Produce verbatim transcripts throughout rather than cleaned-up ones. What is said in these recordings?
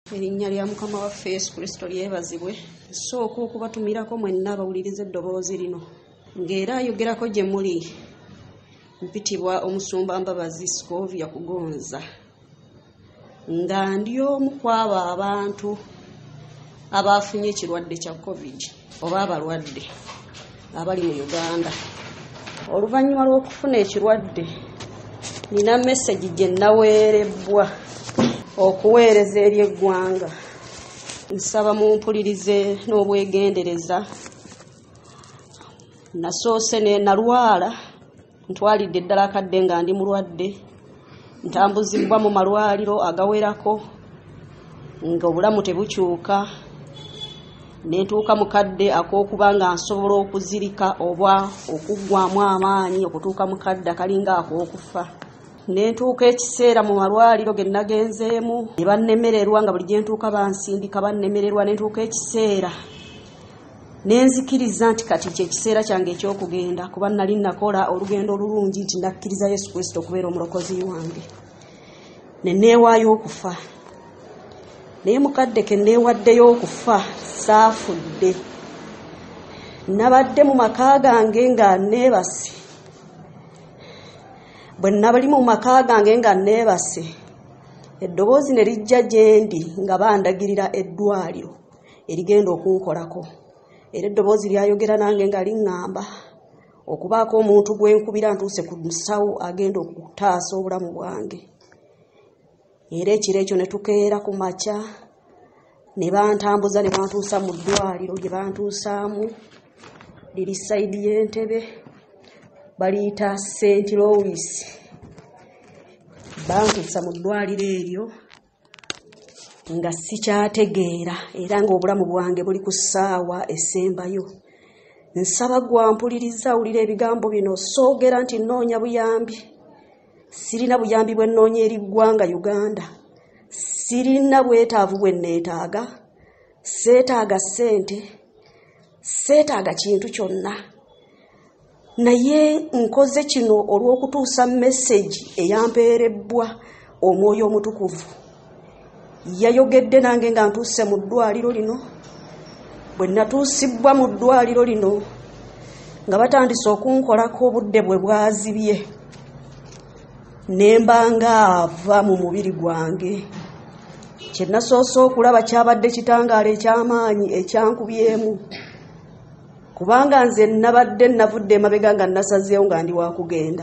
Erinnya lya Mukama waffe Yesu Kristo lyebazibwe. Nsooka okubatumirako mwenna abawuliriza eddoboozi lino ng'era ayogerako gye muli mpitibwa omusumba Mbabazi Scovia Kugonza, nga ndi omu kw'abo abantu abaafunye ekirwadde kya COVID oba abalwadde abali mu Uganda. Oluvannyuma lw'okufuna ekirwadde nina message gye naweerebbwa okuweereza eri eggwanga. Nsaba mumpulirize n'obwegendereza. Nasoose ne nalwala, ntwalidde eddala akadde nga ndi mulwadde, ntambuzibwa mu malwaliro agawerako nga obulamu tebukyuka, ne ntuuka mu kadde ak'okuba nga nsobola okuzirika oba okuggwamu amaanyi okutuuka mu kadde akalinga ak'okufa. Ne ntuuka ekiseera mu malwaliro ge nagenzeemu ne bannemererwa, nga buli gye ntuuka bansindika bannemererwa. Ne ntuuka ekiseera ne nzikiriza nti kati kye kiseera kyange eky'okugenda, kuba nali nakola olugendo olulungi nti ndakkiriza Yesu Kristo okubeera omulokozi wange. Ne neewaayo okufa, naye mukadde ke neewaddeyo okufa saafudde. Nabadde mu maka gange nga neebase. Bwe nabali mu maka gange nga neebase, eddoboozi ne lijja gye ndi nga bandagirira eddwaliro erigenda okunkolako. Era eddoboozi lyayogera nange nga liŋŋamba okubaako omuntu gwe nkubira ntuuse ku musawo agenda okutaasa obulamu bwange. Era ekiro ekyo ne tukeera ku makya ne bantambuza ne bantuusa mu ddwaliro gye bantuusaamu liri sayidi y'Entebbe, baliyita Saint Louis. Bantuusa mu ddwaliro eryo nga sikyategeera era ng'obulamu bwange buli ku ssaawa esembayo. Nsaba gwampuliriza awulira ebigambo bino, soogera nti nnoonya buyambi. Sirina buyambi bwe nnoonya eri ggwanga Uganda. Sirina bwetaavu bwe nneetaaga. Seetaaga ssente, seetaaga kintu kyonna. Naye nkoze kino olw'okutuusa message eyampeerebbwa Omwoyo Omutukuvu. Yayogedde nange nga ntuuse mu ddwaliro lino. Bwe natuusibwa mu ddwaliro lino nga batandise okunkolako obudde bwe bwazibye, ne mba ng'ava mu mubiri gwange. Kye nasoose okulaba kyabadde kitangaala eky'amaanyi ekyankubyemu, kubanga nze nabadde navudde emabega nga nasazeewo nga ndi wa kugenda.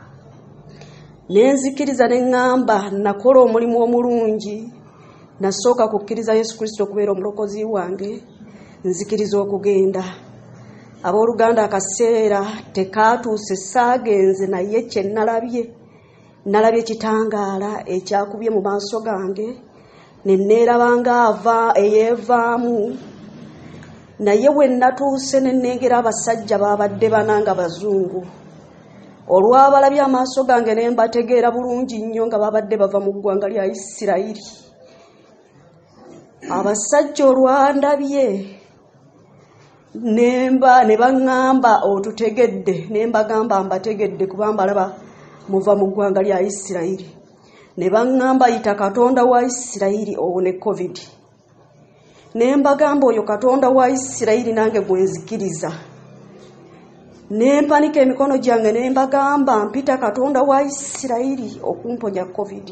Ne nzikiriza ne ŋŋamba nakola omulimu omulungi. Nasooka kukkiriza Yesu Kristo okubeera omulokozi wange, nzikiriza okugenda. Abooluganda akaseera tekaatuuse saagenze, naye kye nalabye nalabye kitangaala ekyakubye mu maaso gange. Ne neeraba ng'ava eyeevaamu. Naye bwe natuuse ne nnengera abasajja baabadde bana nga Bazungu. Olwabalabye amaaso gange ne mbategeera bulungi nnyo nga baabadde bava mu ggwanga lya Isirayiri. Abasajja olwandabye nemba ne baŋŋamba otutegedde. Ne mbagamba mbategedde kuba mbalaba muva mu ggwanga lya Isirayiri. Ne baŋŋamba yita Katonda wa Isirayiri owone COVID. Ne mbagamba oyo Katonda wa Isirayiri nange gwe nzikiriza. Ne mpanika emikono gyange ne mbagamba mpita Katonda wa Isirayiri okumponya COVID.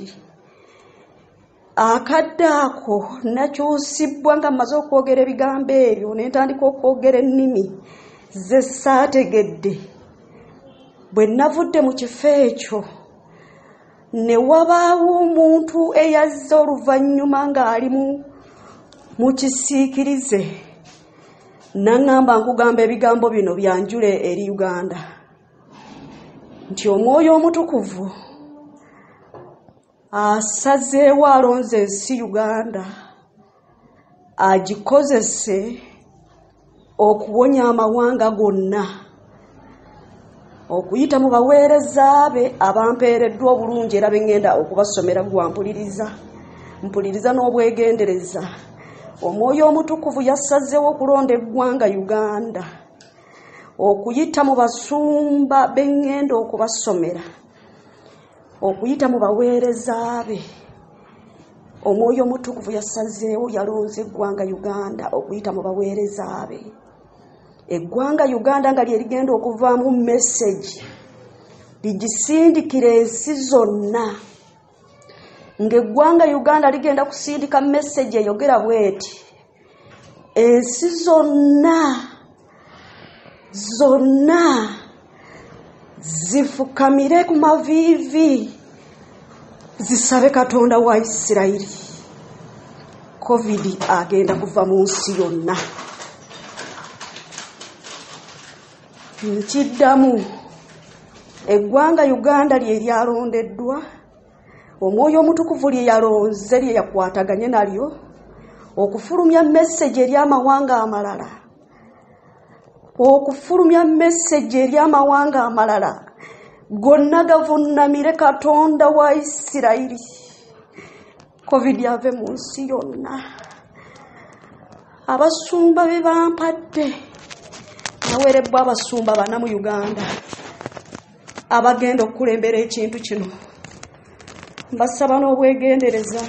Akadde ako nakyusibwa nga mmaze okwogera ebigambo ebyo, ne ntandika okwogera ennimi ze saategedde. Bwe navudde mu kifo ekyo ne wabaawo omuntu eyazze oluvannyuma ng'ali mu kisiikirize. Naŋŋamba nkugamba ebigambo bino byanjule eri Uganda nti Omwoyo Omutukuvu asazeewo alonze ensi Uganda agikozese okuwonya amawanga gonna, okuyita mu baweereza be abampeereddwa obulungi era bengenda okubasomera. Gwampuliriza, mpuliriza n'obwegendereza. Omwoyo Omutukuvu yasazeewo okulonda eggwanga Uganda, okuyita mu basumba bengenda okubasomera, okuyita mu baweereza be, omwoyo omutukuvu yasazeewo yalonze eggwanga Uganda okuyita mu baweereza be. Eggwanga Uganda nga lye ligenda okuvaamu message ligisindikira ensi zonna. Ng'eggwanga Uganda ligenda kusindika message eyogera bweti ensi zonna zonna zifukamire ku maviivi zisabe Katonda wa Isirayiri. Covid agenda kuva mu nsi yonna. Nkiddamu eggwanga Uganda lye lyalondeddwa, omwoyo omutukuvu lye yalonze lye yakwataganye nalyo okufulumya message eri amawanga amalala, okufulumya message eri amawanga amalala gonna gavunnamire Katonda wa Isirayiri. Covid yave mu nsi yonna. Abasumba be bampadde naweerebbwa abasumba bana mu Uganda abagenda okulembera ekintu kino. Mbasaba n'obwegendereza.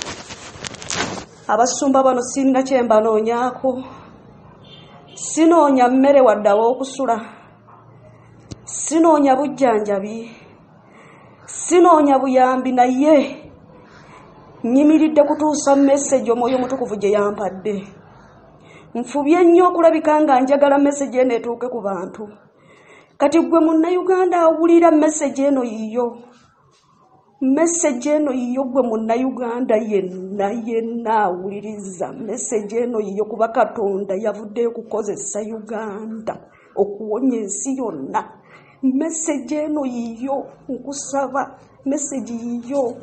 Abasumba bano sinna kye mbanoonyaako. Sinoonya mmere wadde aw'okusula, sinoonya bujjanjabi, sinoonya buyambi, naye nyimiridde kutuusa message omwoyo omutukuvu gye yampadde. Nfubye nnyo okulabika nga njagala message eno etuuke ku bantu. Kati gwe munnayuganda awulira message eno yiyo. Message eno yiyo gwe munnayuganda yenna yenna awuliriza message eno yiyo, kuba Katonda yavuddeyo kukozesa Uganda okuwonya ensi yonna. Message eno yiyo, nkusaba message yiyo.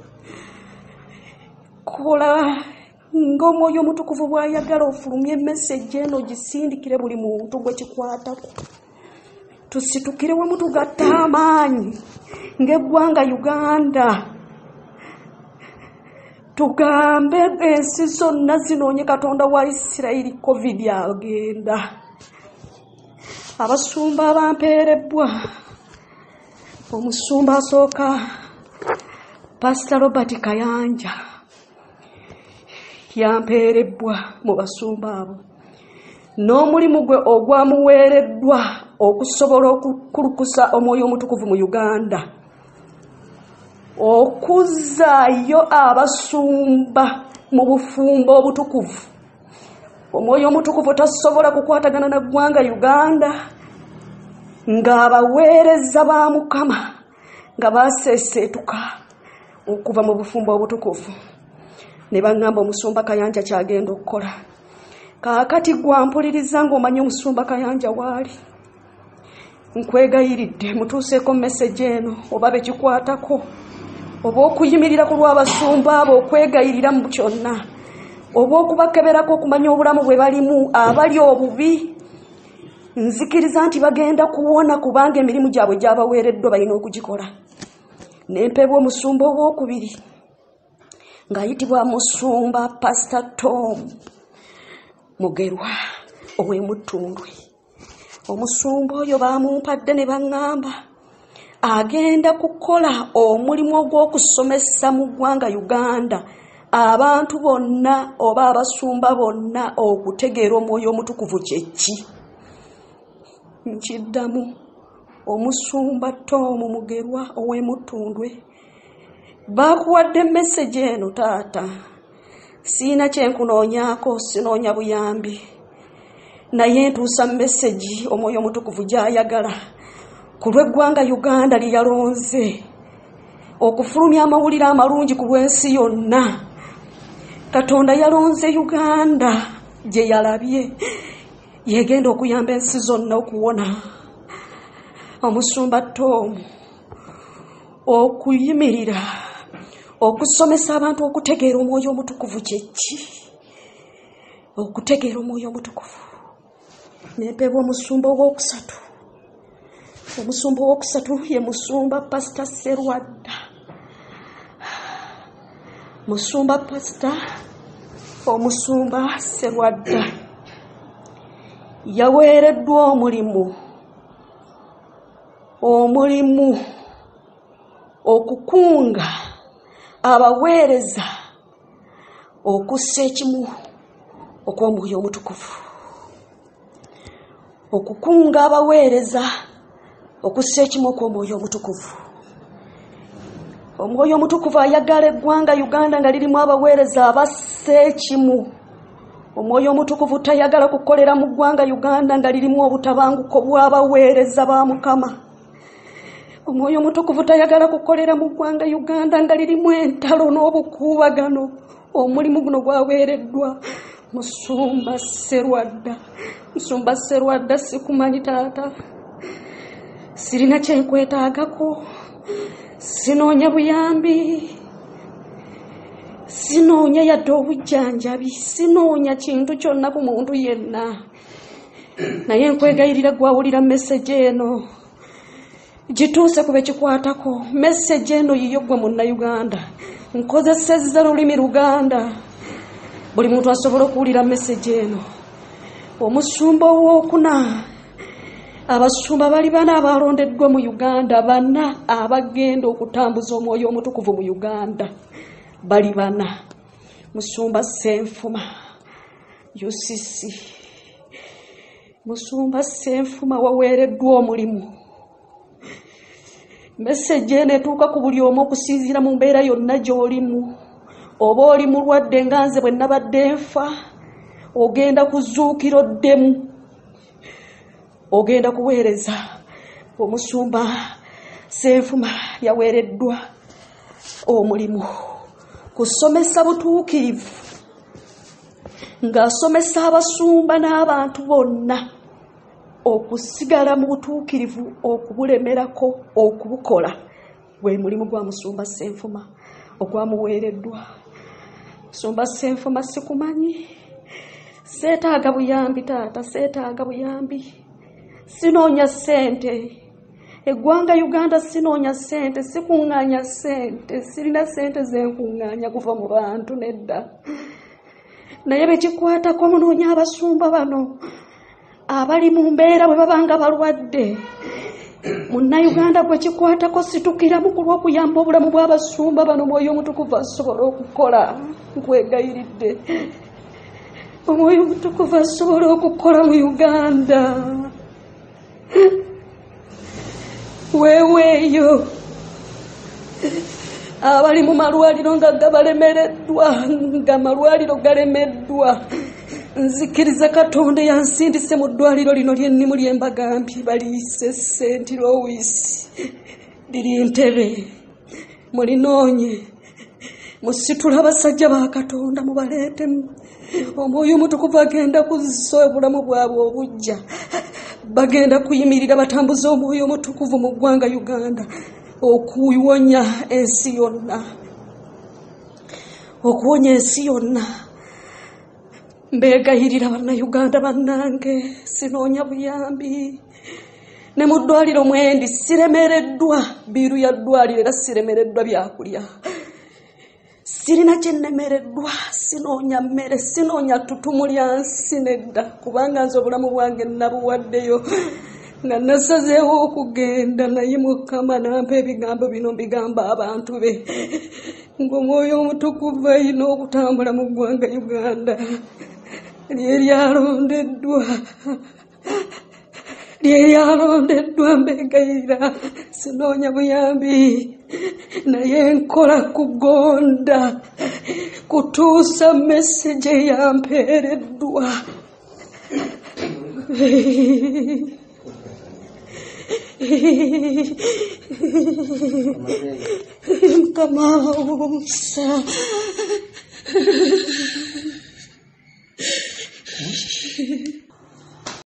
Kola ng'omwoyo omutukuvu bw'ayagala ofulumye message eno gisindikire buli muntu gwe kikwatako. Tusitukire wamu tugatta amaanyi ng'eggwanga Uganda. Tugambe ensi zonna zinoonye Katonda wa Isirayiri. Covid agenda. Abasumba abampeerebbwa, omusumba asooka Pastor Robert Kayanja yampeerebbwa mu basumba abo, n'omulimu gwe ogwamuweereddwa okusobola okukulukusa omwoyo omutukuvu mu Uganda, okuzzaayo abasumba mu bufumbo obutukuvu. Omwoyo omutukuvu tasobola kukwatagana na ggwanga Uganda ng'abaweereza ba Mukama nga baseeseetuka okuva mu bufumbo obutukuvu. Ne baŋŋamba omusumba Kayanja kyagenda okukola. Kaakati gwampuliriza ng'omanyi omusumba Kayanja waali. Nkwegayiridde mutuuseeko message eno oba bekikwatako, oba okuyimirira ku lw'abasumba abo okwegayirira mu kyonna, oba okubakeberako okumanya obulamu bwe balimu abali obubi. Nzikiriza nti bagenda kuwona kubanga emirimu gyabwe gyabaweereddwa balina okugikola. N'empeebwa omusumba ow'okubiri ng'ayitibwa musumba Pastor Tom Mugerwa ow'Emuttundwe. Omusumba oyo baamumpadde ne baŋŋamba agenda kukola omulimu ogw'okusomesa mu ggwanga Uganda abantu bonna oba abasumba bonna okutegeera omwoyo omutukuvu kye ki. Nkiddamu omusumba Tom Mugerwa ow'Emuttundwe, bakuwadde message eno taata. Siina kyenkunoonyaako, sinoonya buyambi, naye ntuusa message omwoyo omutukuvu gy'ayagala ku lw'eggwanga Uganda lye yalonze okufulumya amawulire amalungi ku lw'ensi yonna. Katonda yalonze Uganda gye yalabye yegenda okuyamba ensi zonna okuwona. Omusumba Tom okuyimirira okusomesa abantu okutegeera omwoyo omutukuvu kye ki, okutegeera omwoyo omutukuvu. N'empeebwa omusumba ow'okusatu. Omusumba ow'okusatu ye musumba Pastor Serwadda. Musumba Pastor omusumba Serwadda yaweereddwa omulimu omulimu okukunga abaweereza okussa ekimu okw'Omwoyo Omutukuvu, okukunga abaweereza okussa ekimu okw'Omwoyo Omutukuvu. Omwoyo Omutukuvu ayagala eggwanga Uganda nga lirimu abaweereza abassa ekimu. Omwoyo Omutukuvu tayagala kukolera mu ggwanga Uganda nga lirimu obutabanguko bw'abaweereza ba Mukama. Omwoyo Omutukuvu tayagala kukolera mu ggwanga Uganda nga lirimu entalo n'obukuubagano. Omulimu guno gwaweereddwa Musumba Sserwadda. Musumba Sserwadda sikumanyi taata, sirina kyenkwetaagako, sinoonya buyambi, sinoonya yadde obujjanjabi, sinoonya kintu kyonna ku muntu yenna. Naye nkwegayirira gwawulira message eno gituuse ku bekikwatako. Message eno yiyo gwe Munnayuganda, nkozesezza lulimi Luganda, buli muntu asobola okuwulira message eno. Omusumba owookuna, abasumba bali bana abalondeddwa mu Uganda, bana abagenda okutambuza Omwoyo Omutukuvu mu Uganda, bali bana. Musumba Ssenfuma U C C, Musumba Ssenfuma waweereddwa omulimu. Message eno etuuka ku buli omu okusinziira mu mbeera yonna gy'olimu. Oba oli mulwadde nga nze bwe nabadde nfa, ogenda kuzuukira oddemu, ogenda kuweereza. Omusumba Ssenfuma yaweereddwa omulimu kusomesa butuukirivu, ng'asomesa abasumba n'abantu bonna okusigala mu butuukirivu, okubulemerako, okubukola. Gwe mulimu gwa Musumba Ssenfuma ogwamuweereddwa. Musumba Ssenfuma sikumanyi, seetaaga buyambi taata, seetaaga buyambi. Sinoonya ssente. Eggwanga Uganda sinoonya ssente, sikuŋŋaanya ssente, sirina ssente zenkuŋŋaanya kuva mu bantu nedda. Naye bekikwatako munoonya abasumba bano abali mu mbeera bwe babanga balwadde. Munnayuganda gwe kikwatako situkira mu kulwa okuyamba obulamu bw'abasumba bano Omwoyo Omutukuvu asobola okukola. Nkwegayiridde, Omwoyo Omutukuvu asobola okukola mu Uganda. Weeweeyo abali mu malwaliro nga gabalemereddwa, nga malwaliro galemeddwa, nzikiriza Katonda yansindise mu ddwaliro lino lyennimu lye mbagambye, baliise Saint Louis, liri Ntebe. Mulinoonye, musitule abasajja ba Katonda mubaleetemu. Omwoyo Omutukuvu agenda kuzza obulamu bwabwe obujja. Bagenda kuyimirira batambuza Omwoyo Omutukuvu mu ggwanga Uganda, okuwonya ensi yonna, okuwonya ensi yonna. Mbeegayirira bannayuganda bannange, sinoonya buyambi. Ne mu ddwaliro mwendi siremereddwa biiru ya ddwaliro, era siremereddwa byakulya. Sirina kyennemereddwa, sinoonya mmere, sinoonya ttutumu lya nsi nedda, kubanga nze obulamu bwange nabuwaddeyo nga nasazeewo okugenda. Naye Mukama nampa ebigambo bino mbigamba abantu be, ng'Omwoyo Omutukuvu alina okutambula mu ggwanga Uganda lye lyalondeddwa, lye lyalondeddwa. Mbeegayirira, sinoonya buyambi, naye nkola kugonda kutuusa message yampeereddwa. Mukama awusa,